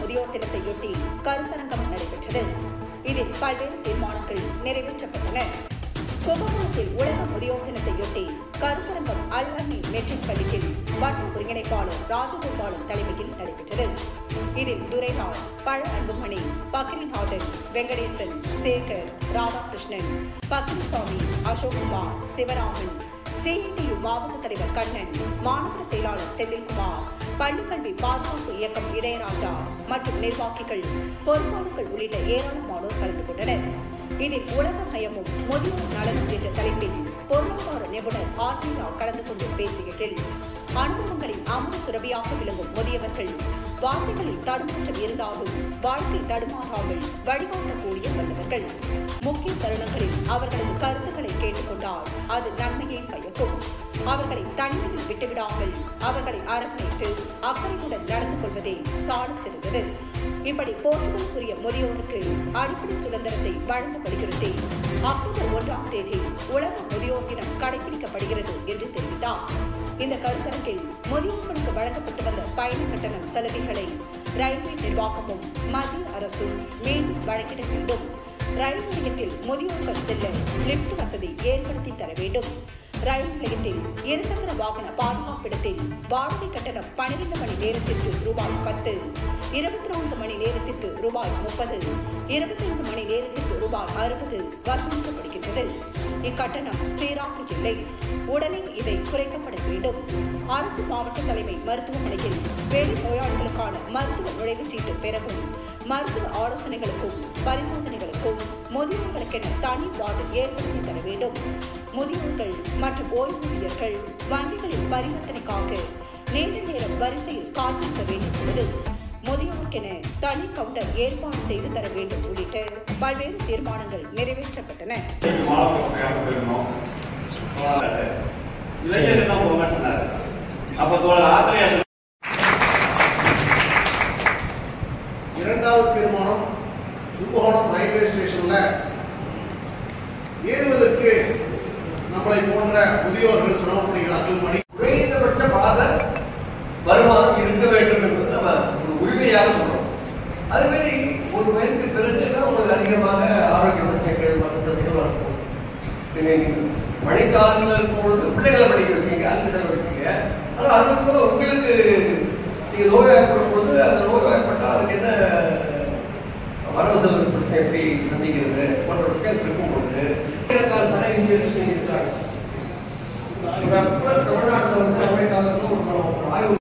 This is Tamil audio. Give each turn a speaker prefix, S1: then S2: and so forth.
S1: முதியோர் தினத்தையொட்டி கருத்தரங்கம் நடைபெற்றது. இதில் பல்வேறு தீர்மானங்கள் நிறைவேற்றப்பட்டன. கும்பகோணத்தில் உலக முதியோர் தினத்தையொட்டி கருத்தரங்கம் அல்-அமீன் மெட்ரிக் பள்ளியில் வட்ட ஒருங்கிணைப்பாளர் ராஜகோபாலன் தலைமையில் நடைபெற்றது. இதில் துரைராஜ், பழ அன்புமணி, பக்ரிநாதன், வெங்கடேசன், சேகர், ராதாகிருஷ்ணன், பக்ரிசாமி, அசோக்குமார், சிவராமன், CNTU மாவட்ட தலைவர் கண்ணன், மாநகர செயலாளர் செந்தில்குமார், பள்ளிக்கல்வி பாதுகாப்பு இயக்கம் இதயராஜா மற்றும் நிர்வாகிகள், பொறுப்பாளர்கள் உள்ளிட்ட ஏராளமானோர் கலந்து கொண்டனர். இதில் உலகமயமும் முதியோர் நலனும் என்ற தலைப்பில் பொருளாதார நிபுணர் ஆர்டியா கலந்து கொண்டு பேசுகையில், அனுபவங்களின் அமுத சுரபியாக விளங்கும் முதியவர்கள் வார்த்தைகளில் தடுமாற்றம் இருந்தாலும் வாழ்க்கை தடுமாறாமல் வழிகாட்டக்கூடிய வல்லவர்கள். முக்கிய தருணங்களில் அவர்களது கருத்துக்களை கேட்டுக்கொண்டால் அது நன்மையை பயக்கும். அவர்களை தனிமையில் விட்டுவிடாமல் அவர்களை அரவணைத்து அக்கறையுடன் நடந்து கொள்வதே சாலச் சிறந்தது. இப்படி போற்றுதலுக்குரிய முதியோருக்கு அடிப்படை சுதந்திரத்தை வழங்க வலியுறுத்தி அக்டோபர் 1ஆம் தேதி உலக முதியோர் தினம் கடைபிடிக்கப்படுகிறது என்று தெரிவித்தார். இந்த கருத்தரங்கில் முதியோர்களுக்கு வழங்கப்பட்டு வந்த பயண கட்டணம் சலுகைகளை ரயில்வே நிர்வாகமும் மத்திய அரசும் மீண்டும் வழங்கிட வேண்டும். ரயில் நிலையத்தில் முதியோர்கள் செல்ல லிப்ட் வசதி ஏற்படுத்தி தர வேண்டும். ரயில் நிலையத்தில் இருசக்கர வாகன பாதுகாப்பிடத்தில் வாடகை கட்டணம் 12 மணி நேரத்திற்கு ரூபாய் 10, 24 மணி நேரத்திற்கு ரூபாய் 30, 25 மணி நேரத்திற்கு ரூபாய் 60 வசூலிக்கப்படுகின்றது. இக்கட்டணம் சீராக இல்லை. உடனே இதை குறைக்கப்பட வேண்டும். அரசு மாவட்ட தலைமை மருத்துவமனையில் வெளி நோயாளிகளுக்கான மருத்துவ நுழைவுச் சீட்டு பெறவும், மருத்துவ ஆலோசனைகளுக்கும் பரிசோதனைகளுக்கும் முதியோர்களுக்கென தனி வார்டு ஏற்படுத்தி தர வேண்டும். முதியோர்கள் மற்றும் ஓய்வூதியர்கள் வங்கிகளில் பரிவர்த்தனைக்காக நீண்ட நேரம் வரிசையில் காத்திருக்க வேண்டியுள்ளது. முதியோருக்கென தனி கவுண்டர் ஏற்பாடு செய்து தர வேண்டும் உள்ளிட்ட பல்வேறு தீர்மானங்கள் நிறைவேற்றப்பட்டன.
S2: இரண்டாவது தீர்மானம், கும்பகோணம் ரயில்வே ஸ்டேஷன்ல ஏறுவதற்கு நம்மளை போன்ற முதியோர்கள் சிரமப்படுகிறார்கள்.
S3: குறைந்தபட்ச மாத வருமானம் இருக்க வேண்டும் என்பது நம்ம ஒரு உரிமையாக சொல்றோம். அதே மாதிரி ஒரு வயதுக்கு பிறகுதான் உங்களுக்கு அதிகமாக ஆரோக்கிய பிரச்சனைகள் மற்றும் பிரச்சனைகள் இருக்கும். மழைக்காலங்கள் பொழுது பிள்ளைகளை படிக்க வச்சீங்க, அதுக்கு செலவழிச்சீங்க. ஆனால் அதுக்கு கூட உங்களுக்கு நீங்க நோய்வாய்ப்படும் பொழுது அந்த நோய்வாய்ப்பட்டால் அதுக்கு என்ன வரவு செலவு பிரச்சனை எப்படி சந்திக்கிறது போன்ற விஷயம் இருக்கும்போது செஞ்சிருக்காங்க. தமிழ்நாட்டில் வந்து மழைக்காலத்தில் ஒரு ஆய்வு